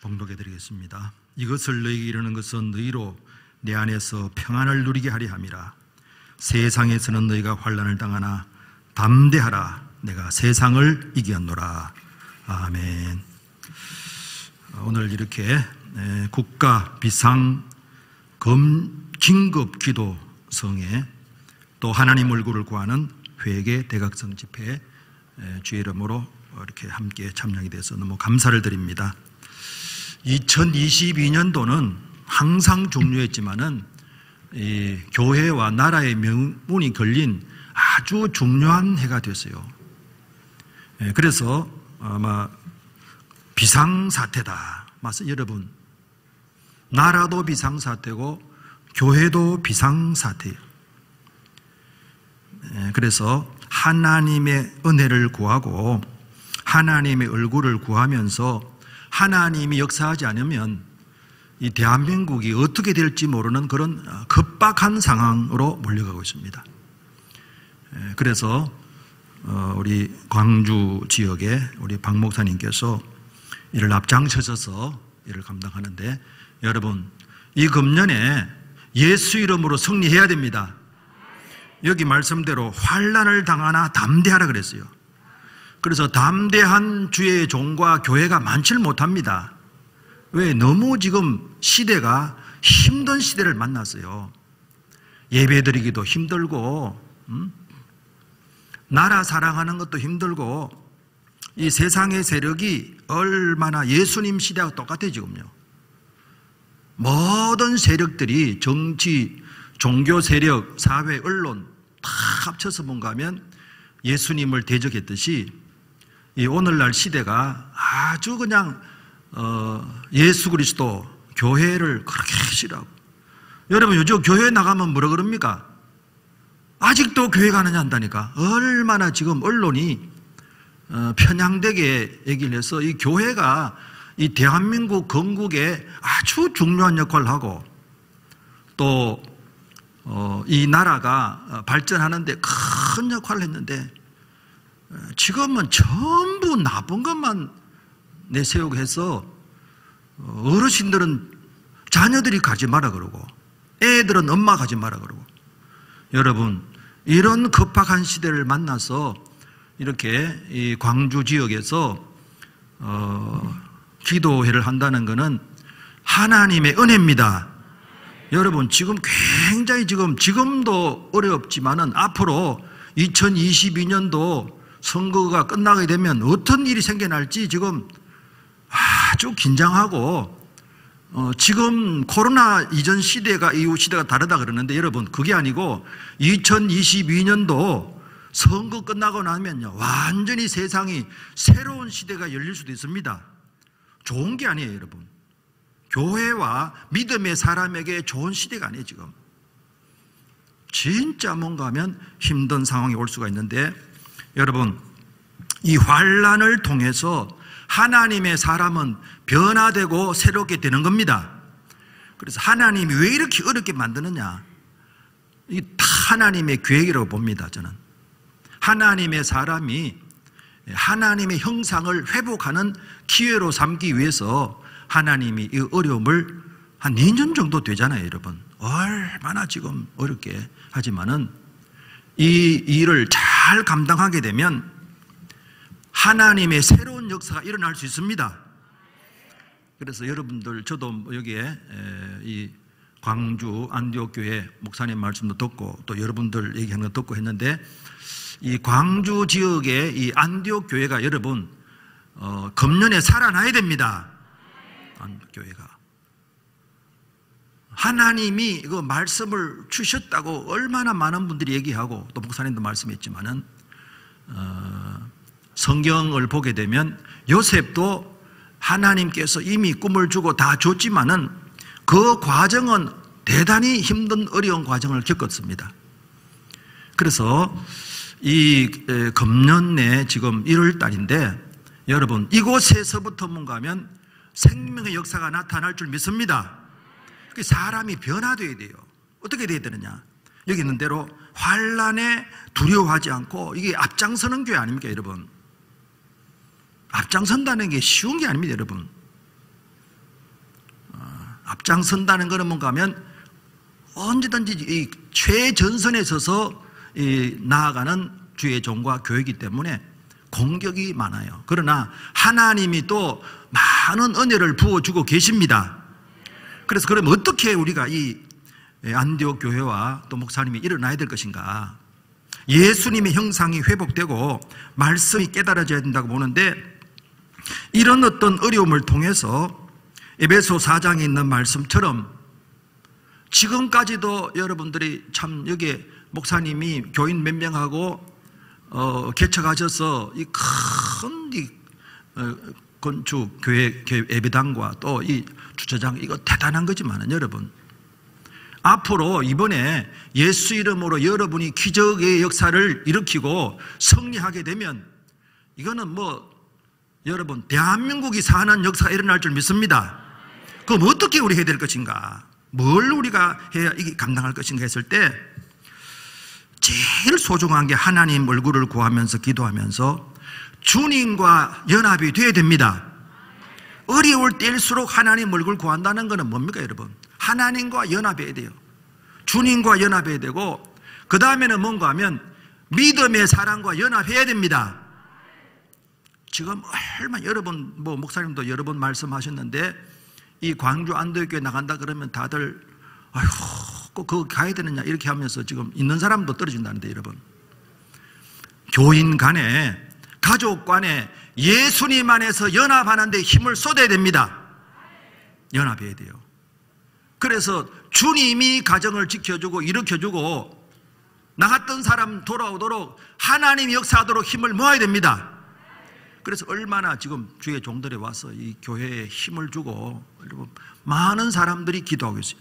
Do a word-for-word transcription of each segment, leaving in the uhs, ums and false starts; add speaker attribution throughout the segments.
Speaker 1: 봉독해 드리겠습니다. 이것을 너희에게 이르는 것은 너희로 내 안에서 평안을 누리게 하려 함이라. 세상에서는 너희가 환난을 당하나 담대하라. 내가 세상을 이겼노라. 아멘. 오늘 이렇게 국가 비상 검 긴급 기도성에 또 하나님 얼굴을 구하는 회개 대각성 집회 주의 이름으로 이렇게 함께 참여하게 돼서 너무 감사를 드립니다. 이천이십이 년도는 항상 중요했지만은 이 교회와 나라의 명운이 걸린 아주 중요한 해가 됐어요. 그래서 아마 비상사태다. 맞아요, 여러분. 나라도 비상사태고 교회도 비상사태예요. 그래서 하나님의 은혜를 구하고 하나님의 얼굴을 구하면서 하나님이 역사하지 않으면 이 대한민국이 어떻게 될지 모르는 그런 급박한 상황으로 몰려가고 있습니다. 그래서 우리 광주 지역에 우리 박 목사님께서 이를 앞장서셔서 이를 감당하는데, 여러분 이 금년에 예수 이름으로 승리해야 됩니다. 여기 말씀대로 환난을 당하나 담대하라 그랬어요. 그래서 담대한 주의 종과 교회가 많지를 못합니다. 왜? 너무 지금 시대가 힘든 시대를 만났어요. 예배드리기도 힘들고 음? 나라 사랑하는 것도 힘들고 이 세상의 세력이 얼마나 예수님 시대와 똑같아요. 지금요. 모든 세력들이 정치, 종교 세력, 사회, 언론 다 합쳐서 뭔가 하면 예수님을 대적했듯이 이 오늘날 시대가 아주 그냥 어 예수 그리스도 교회를 그렇게 싫어하고, 여러분 요즘 교회 나가면 뭐라 그럽니까? 아직도 교회 가느냐 한다니까. 얼마나 지금 언론이 어 편향되게 얘기를 해서 이 교회가 이 대한민국 건국에 아주 중요한 역할을 하고 또 어 이 나라가 발전하는데 큰 역할을 했는데 지금은 전부 나쁜 것만 내세우고 해서 어르신들은 자녀들이 가지 마라 그러고 애들은 엄마 가지 마라 그러고, 여러분 이런 급박한 시대를 만나서 이렇게 이 광주 지역에서 어 기도회를 한다는 것은 하나님의 은혜입니다. 여러분 지금 굉장히 지금 지금도 어렵지만은 앞으로 이천이십이 년도 선거가 끝나게 되면 어떤 일이 생겨날지 지금 아주 긴장하고 어 지금 코로나 이전 시대가 이후 시대가 다르다 그러는데, 여러분 그게 아니고 이천이십이 년도 선거 끝나고 나면요 완전히 세상이 새로운 시대가 열릴 수도 있습니다. 좋은 게 아니에요. 여러분 교회와 믿음의 사람에게 좋은 시대가 아니에요. 지금 진짜 뭔가 하면 힘든 상황이 올 수가 있는데, 여러분 이 환난을 통해서 하나님의 사람은 변화되고 새롭게 되는 겁니다. 그래서 하나님이 왜 이렇게 어렵게 만드느냐, 이 다 하나님의 계획이라고 봅니다. 저는 하나님의 사람이 하나님의 형상을 회복하는 기회로 삼기 위해서 하나님이 이 어려움을 한 이 년 정도 되잖아요. 여러분 얼마나 지금 어렵게 하지만은 이 일을 잘 감당하게 되면 하나님의 새로운 역사가 일어날 수 있습니다. 그래서 여러분들, 저도 여기에 이 광주 안디옥 교회 목사님 말씀도 듣고 또 여러분들 얘기하는 거 듣고 했는데, 이 광주 지역의 이 안디옥 교회가 여러분 어, 금년에 살아나야 됩니다. 안디옥 교회가 하나님이 이거 말씀을 주셨다고 얼마나 많은 분들이 얘기하고 또 목사님도 말씀했지만은 어, 성경을 보게 되면 요셉도 하나님께서 이미 꿈을 주고 다 줬지만은 그 과정은 대단히 힘든 어려운 과정을 겪었습니다. 그래서 이 금년에 지금 일월 달인데 여러분 이곳에서부터 뭔가 하면 생명의 역사가 나타날 줄 믿습니다. 사람이 변화되어야 돼요. 어떻게 돼야 되느냐, 여기 있는 대로 환난에 두려워하지 않고, 이게 앞장서는 교회 아닙니까 여러분? 앞장선다는 게 쉬운 게 아닙니다 여러분. 앞장선다는 것은 뭔가 하면 언제든지 이 최전선에 서서 이 나아가는 주의 종과 교회이기 때문에 공격이 많아요. 그러나 하나님이 또 많은 은혜를 부어주고 계십니다. 그래서 그러면 어떻게 우리가 이 안디옥 교회와 또 목사님이 일어나야 될 것인가? 예수님의 형상이 회복되고 말씀이 깨달아져야 된다고 보는데, 이런 어떤 어려움을 통해서 에베소 사 장에 있는 말씀처럼 지금까지도 여러분들이 참 여기에 목사님이 교인 몇 명하고 어, 개척하셔서 이 큰 이 어, 건축 교회 예배당과 또 이 주차장, 이거 대단한 거지만은 여러분, 앞으로 이번에 예수 이름으로 여러분이 기적의 역사를 일으키고 승리하게 되면 이거는 뭐 여러분 대한민국이 사는 역사가 일어날 줄 믿습니다. 그럼 어떻게 우리 해야 될 것인가? 뭘 우리가 해야 이게 감당할 것인가 했을 때, 제일 소중한 게 하나님 얼굴을 구하면서 기도하면서 주님과 연합이 돼야 됩니다. 어려울 때일수록 하나님 얼굴 구한다는 것은 뭡니까 여러분? 하나님과 연합해야 돼요. 주님과 연합해야 되고, 그 다음에는 뭔가 하면 믿음의 사랑과 연합해야 됩니다. 지금 얼마 여러분 뭐 목사님도 여러 번 말씀하셨는데, 이 광주 안도교회 나간다 그러면 다들 아휴 꼭 그거 가야 되느냐 이렇게 하면서 지금 있는 사람도 떨어진다는데, 여러분 교인 간에 가족 간에 예수님 안에서 연합하는 데 힘을 쏟아야 됩니다. 연합해야 돼요. 그래서 주님이 가정을 지켜주고 일으켜주고 나갔던 사람 돌아오도록 하나님이 역사하도록 힘을 모아야 됩니다. 그래서 얼마나 지금 주의 종들에 와서 이 교회에 힘을 주고 많은 사람들이 기도하고 있어요.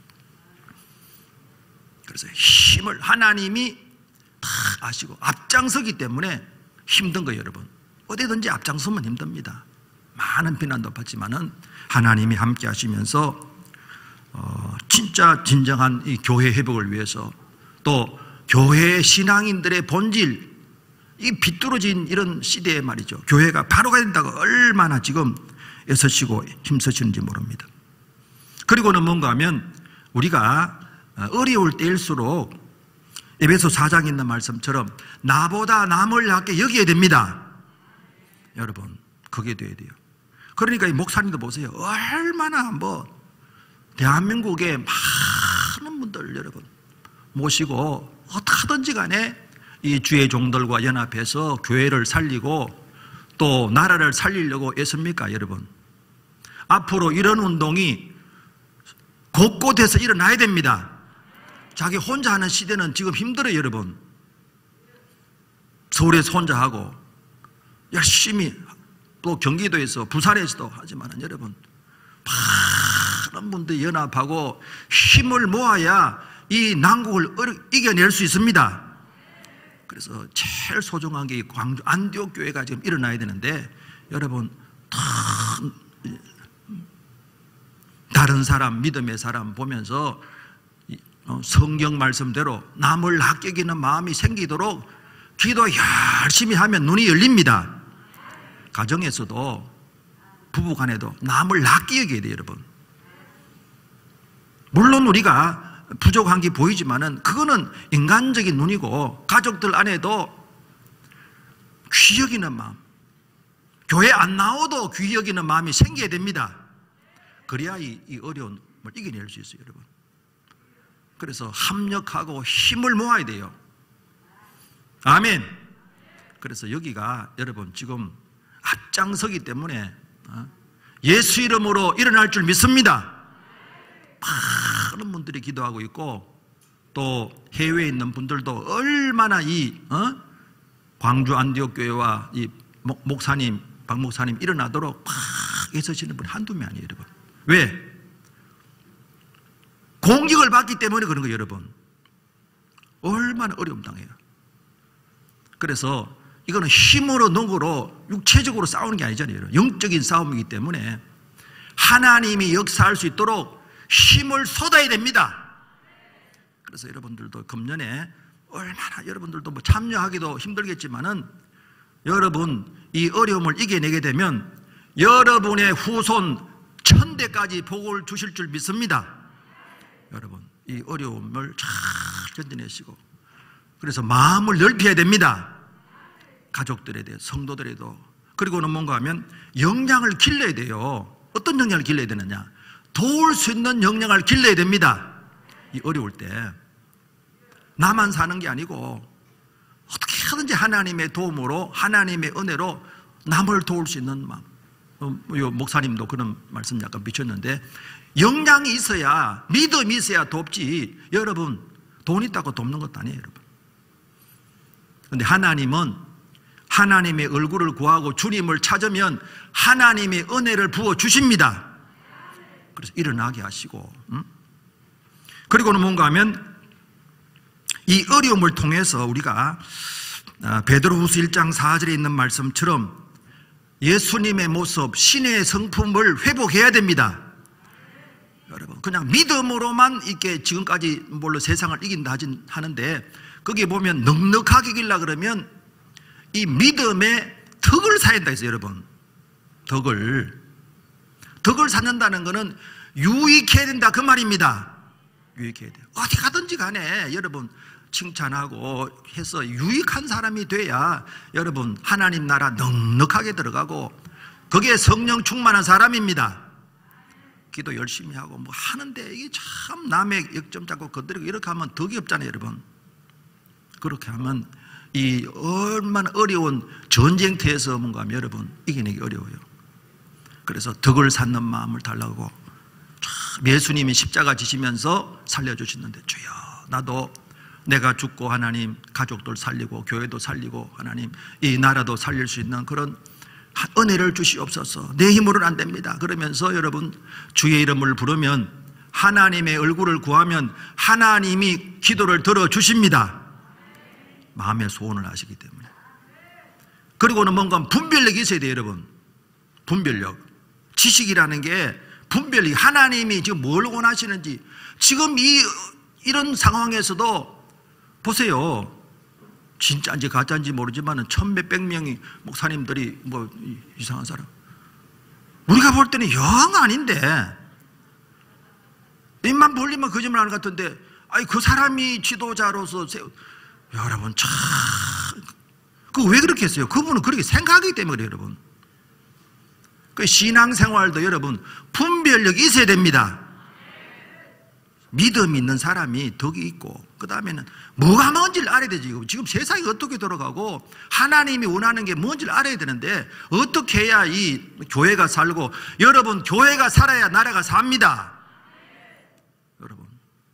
Speaker 1: 그래서 힘을 하나님이 다 아시고 앞장서기 때문에 힘든 거예요. 여러분 어디든지 앞장서면 힘듭니다. 많은 비난도 받지만은 하나님이 함께 하시면서 어, 진짜 진정한 이 교회 회복을 위해서, 또 교회 신앙인들의 본질, 이 비뚤어진 이런 시대에 말이죠, 교회가 바로 가야 된다고 얼마나 지금 애쓰시고 힘쓰시는지 모릅니다. 그리고는 뭔가 하면 우리가 어려울 때일수록 에베소 사 장에 있는 말씀처럼 나보다 남을 낫게 여겨야 됩니다. 여러분 그게 돼야 돼요. 그러니까 이 목사님도 보세요. 얼마나 뭐 대한민국에 많은 분들 여러분 모시고 어떻게든지 간에 이 주의 종들과 연합해서 교회를 살리고 또 나라를 살리려고 애씁니까 여러분? 앞으로 이런 운동이 곳곳에서 일어나야 됩니다. 자기 혼자 하는 시대는 지금 힘들어요 여러분. 서울에서 혼자 하고 열심히 또 경기도에서 부산에서도 하지만 여러분 많은 분들이 연합하고 힘을 모아야 이 난국을 이겨낼 수 있습니다. 그래서 제일 소중한 게 광주 안디옥 교회가 지금 일어나야 되는데, 여러분 다른 사람 믿음의 사람 보면서 성경 말씀대로 남을 아끼기는 마음이 생기도록 기도 열심히 하면 눈이 열립니다. 가정에서도 부부간에도 남을 아끼게 돼요 여러분. 물론 우리가 부족한 게 보이지만은 그거는 인간적인 눈이고, 가족들 안에도 귀 여기는 마음, 교회 안 나와도 귀 여기는 마음이 생겨야 됩니다. 그래야 이, 이 어려움을 이겨낼 수 있어요 여러분. 그래서 합력하고 힘을 모아야 돼요. 아멘. 그래서 여기가 여러분 지금 앞장서기 때문에 예수 이름으로 일어날 줄 믿습니다. 많은 분들이 기도하고 있고, 또 해외에 있는 분들도 얼마나 이 어? 광주 안디옥 교회와 이 목, 목사님 박 목사님 일어나도록 막 애쓰시는 분 한두 명 아니에요 여러분. 왜? 공격을 받기 때문에 그런 거예요 여러분. 얼마나 어려움 당해요. 그래서 이거는 힘으로 능으로 육체적으로 싸우는 게 아니잖아요 여러분. 영적인 싸움이기 때문에 하나님이 역사할 수 있도록 힘을 쏟아야 됩니다. 그래서 여러분들도 금년에 얼마나 여러분들도 뭐 참여하기도 힘들겠지만은 여러분 이 어려움을 이겨내게 되면 여러분의 후손 천대까지 복을 주실 줄 믿습니다. 여러분, 이 어려움을 잘 견뎌내시고, 그래서 마음을 넓혀야 됩니다. 가족들에 대해, 성도들에도. 그리고는 뭔가 하면 역량을 길러야 돼요. 어떤 역량을 길러야 되느냐? 도울 수 있는 역량을 길러야 됩니다. 이 어려울 때 나만 사는 게 아니고 어떻게 하든지 하나님의 도움으로, 하나님의 은혜로 남을 도울 수 있는 마음. 목사님도 그런 말씀 약간 비쳤는데, 역량이 있어야, 믿음이 있어야 돕지, 여러분 돈 있다고 돕는 것도 아니에요, 여러분. 그런데 하나님은 하나님의 얼굴을 구하고 주님을 찾으면 하나님의 은혜를 부어주십니다. 그래서 일어나게 하시고, 음? 그리고는 뭔가 하면 이 어려움을 통해서 우리가 베드로후서 일 장 사 절에 있는 말씀처럼 예수님의 모습, 신의 성품을 회복해야 됩니다. 여러분, 그냥 믿음으로만 이렇게 지금까지 뭘로 세상을 이긴다 하진 하는데, 거기에 보면 넉넉하게 이기려고 그러면 이 믿음의 덕을 사야 된다 했어요, 여러분. 덕을. 덕을 쌓는다는 것은 유익해야 된다, 그 말입니다. 유익해야 돼요. 어디 가든지 간에 여러분 칭찬하고 해서 유익한 사람이 돼야 여러분 하나님 나라 넉넉하게 들어가고, 거기에 성령 충만한 사람입니다. 기도 열심히 하고 뭐 하는데 이게 참 남의 역점 잡고 건드리고 이렇게 하면 덕이 없잖아요, 여러분. 그렇게 하면 이 얼마나 어려운 전쟁터에서 뭔가 하면 여러분 이겨내기 어려워요. 그래서 덕을 쌓는 마음을 달라고 참 예수님이 십자가 지시면서 살려주시는데, 주여 나도 내가 죽고 하나님 가족들 살리고 교회도 살리고 하나님 이 나라도 살릴 수 있는 그런 은혜를 주시옵소서. 내 힘으로는 안 됩니다. 그러면서 여러분 주의 이름을 부르면, 하나님의 얼굴을 구하면 하나님이 기도를 들어주십니다. 마음의 소원을 하시기 때문에. 그리고는 뭔가 분별력이 있어야 돼요, 여러분. 분별력. 지식이라는 게 분별력이, 하나님이 지금 뭘 원하시는지, 지금 이 이런 상황에서도 보세요. 진짜인지 가짜인지 모르지만 천몇백 명이 목사님들이 뭐 이상한 사람, 우리가 볼 때는 영 아닌데 입만 벌리면 거짓말하는 것 같은데, 아니 그 사람이 지도자로서 세우... 여러분 참, 그 왜 그렇게 했어요? 그분은 그렇게 생각하기 때문에 그래요, 여러분. 그 신앙생활도 여러분 분별력이 있어야 됩니다. 믿음 있는 사람이 덕이 있고, 그 다음에는 뭐가 뭔지를 알아야 되지. 지금 세상이 어떻게 돌아가고 하나님이 원하는 게 뭔지를 알아야 되는데, 어떻게 해야 이 교회가 살고, 여러분 교회가 살아야 나라가 삽니다. 여러분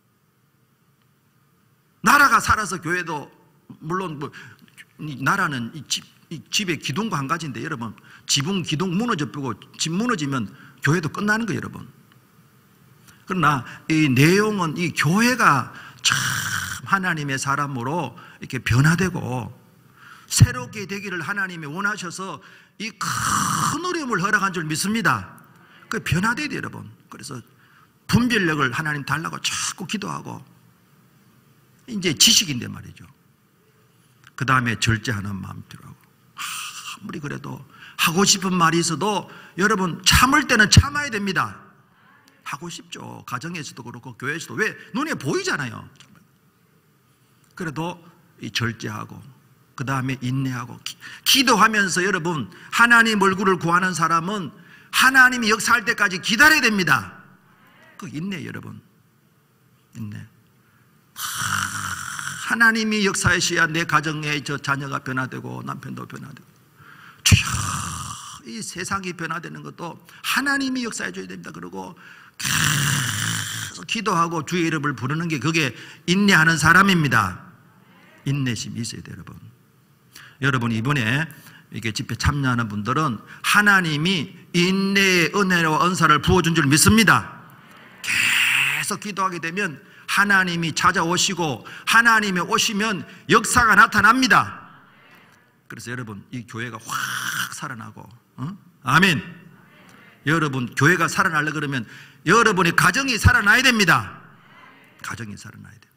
Speaker 1: 나라가 살아서 교회도, 물론 뭐 나라는 이 집, 이 집의 기둥과 한 가지인데, 여러분 지붕 기둥 무너져 보고 집 무너지면 교회도 끝나는 거예요, 여러분. 그러나 이 내용은 이 교회가 참 하나님의 사람으로 이렇게 변화되고 새롭게 되기를 하나님이 원하셔서 이 큰 어려움을 허락한 줄 믿습니다. 그 변화돼야 돼요, 여러분. 그래서 분별력을 하나님 달라고 자꾸 기도하고, 이제 지식인데 말이죠. 그 다음에 절제하는 마음 필요하고, 아무리 그래도 하고 싶은 말이 있어도 여러분 참을 때는 참아야 됩니다. 하고 싶죠. 가정에서도 그렇고 교회에서도. 왜? 눈에 보이잖아요. 그래도 이 절제하고, 그 다음에 인내하고, 기, 기도하면서 여러분 하나님 얼굴을 구하는 사람은 하나님이 역사할 때까지 기다려야 됩니다. 그 인내, 여러분. 인내. 하, 하나님이 역사하셔야 내 가정에 저 자녀가 변화되고 남편도 변화되고, 주여 이 세상이 변화되는 것도 하나님이 역사해 줘야 됩니다. 그리고 계속 기도하고 주의 이름을 부르는 게, 그게 인내하는 사람입니다. 인내심이 있어야 돼요, 여러분. 여러분 이번에 이게 집회 참여하는 분들은 하나님이 인내의 은혜와 은사를 부어준 줄 믿습니다. 계속 기도하게 되면 하나님이 찾아오시고, 하나님이 오시면 역사가 나타납니다. 그래서 여러분 이 교회가 확 살아나고, 어? 아멘. 여러분 교회가 살아나려 그러면 여러분의 가정이 살아나야 됩니다. 가정이 살아나야 돼요.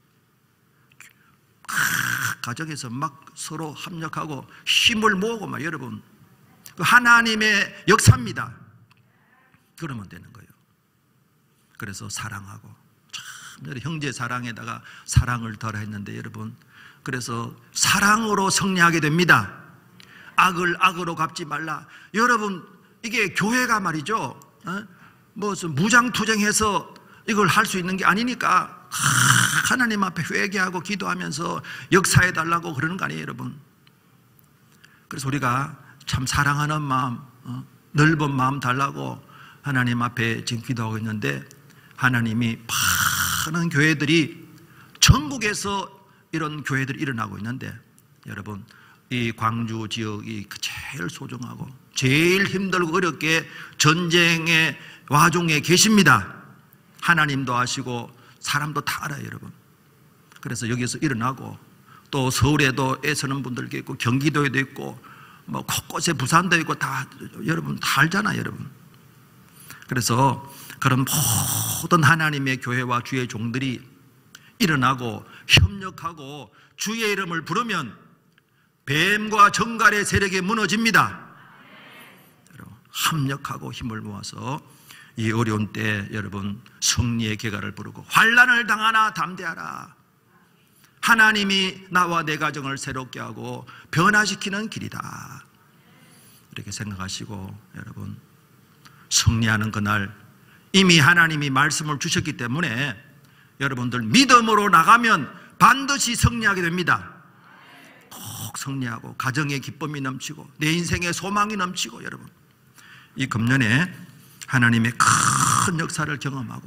Speaker 1: 가정에서 막 서로 합력하고 힘을 모으고 막, 여러분 하나님의 역사입니다. 그러면 되는 거예요. 그래서 사랑하고, 참 형제 사랑에다가 사랑을 더했는데 여러분, 그래서 사랑으로 승리하게 됩니다. 악을 악으로 갚지 말라. 여러분, 이게 교회가 말이죠, 어? 무슨 무장투쟁해서 이걸 할 수 있는 게 아니니까 하나님 앞에 회개하고 기도하면서 역사해 달라고 그러는 거 아니에요, 여러분. 그래서 우리가 참 사랑하는 마음, 어? 넓은 마음 달라고 하나님 앞에 지금 기도하고 있는데, 하나님이 많은 교회들이 전국에서 이런 교회들이 일어나고 있는데, 여러분, 이 광주 지역이 제일 소중하고 제일 힘들고 어렵게 전쟁의 와중에 계십니다. 하나님도 아시고 사람도 다 알아요, 여러분. 그래서 여기서 일어나고, 또 서울에도 애쓰는 분들도 있고 경기도에도 있고 뭐 곳곳에 부산도 있고 다 여러분 다 알잖아요, 여러분. 그래서 그런 모든 하나님의 교회와 주의 종들이 일어나고 협력하고 주의 이름을 부르면 뱀과 정갈의 세력이 무너집니다. 여러분, 합력하고 힘을 모아서 이 어려운 때 여러분 승리의 계가를 부르고, 환난을 당하나 담대하라. 하나님이 나와 내 가정을 새롭게 하고 변화시키는 길이다. 이렇게 생각하시고 여러분 승리하는 그날, 이미 하나님이 말씀을 주셨기 때문에 여러분들 믿음으로 나가면 반드시 승리하게 됩니다. 꼭 승리하고 가정의 기쁨이 넘치고 내 인생의 소망이 넘치고, 여러분 이 금년에 하나님의 큰 역사를 경험하고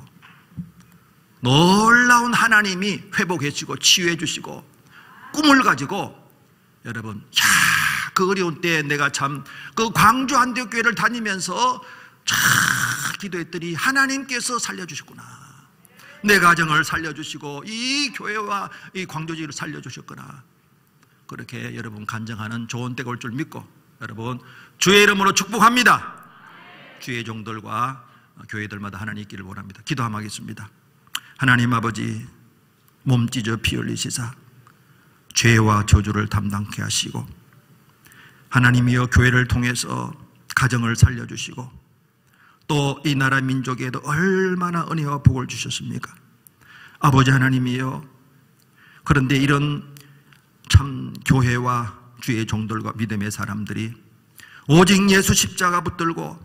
Speaker 1: 놀라운 하나님이 회복해 주시고 치유해 주시고 꿈을 가지고, 여러분 야, 그 어려운 때에 내가 참 그 광주 안디옥교회를 다니면서 참 기도했더니 하나님께서 살려주셨구나, 내 가정을 살려주시고 이 교회와 이 광주지를 살려주셨구나, 그렇게 여러분 간증하는 좋은 때가 올 줄 믿고 여러분 주의 이름으로 축복합니다. 주의 종들과 교회들마다 하나님 있기를 원합니다. 기도함 하겠습니다. 하나님 아버지, 몸 찢어 피 흘리시사 죄와 저주를 담당케 하시고, 하나님이여 교회를 통해서 가정을 살려주시고 또 이 나라 민족에도 얼마나 은혜와 복을 주셨습니까? 아버지 하나님이여, 그런데 이런 참 교회와 주의 종들과 믿음의 사람들이 오직 예수 십자가 붙들고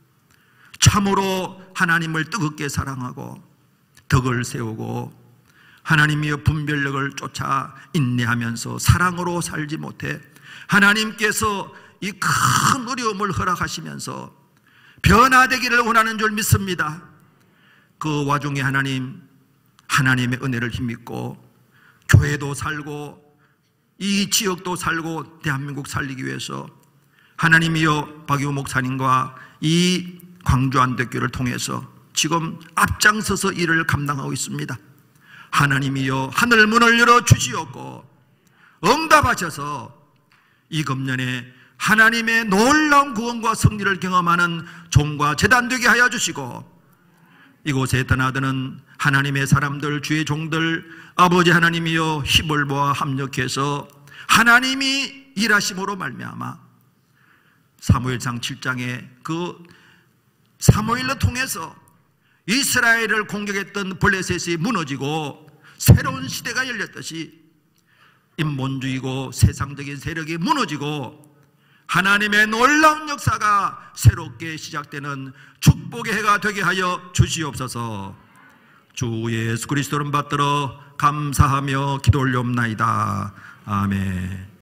Speaker 1: 참으로 하나님을 뜨겁게 사랑하고 덕을 세우고 하나님이여 분별력을 쫓아 인내하면서 사랑으로 살지 못해 하나님께서 이 큰 어려움을 허락하시면서 변화되기를 원하는 줄 믿습니다. 그 와중에 하나님, 하나님의 은혜를 힘입고 교회도 살고 이 지역도 살고 대한민국 살리기 위해서 하나님이여 박유 목사님과 이 광주 안덕교를 통해서 지금 앞장서서 일을 감당하고 있습니다. 하나님이여 하늘 문을 열어 주시옵고 응답하셔서 이 금년에 하나님의 놀라운 구원과 승리를 경험하는 종과 제단 되게 하여 주시고, 이곳에 떠나드는 하나님의 사람들, 주의 종들, 아버지 하나님이여 힘을 모아 합력해서 하나님이 일하심으로 말미암아 사무엘상 칠 장에 그 사무엘을 통해서 이스라엘을 공격했던 블레셋이 무너지고 새로운 시대가 열렸듯이 인본주의고 세상적인 세력이 무너지고 하나님의 놀라운 역사가 새롭게 시작되는 축복의 해가 되게 하여 주시옵소서. 주 예수 그리스도를 받들어 감사하며 기도 올려옵나이다. 아멘.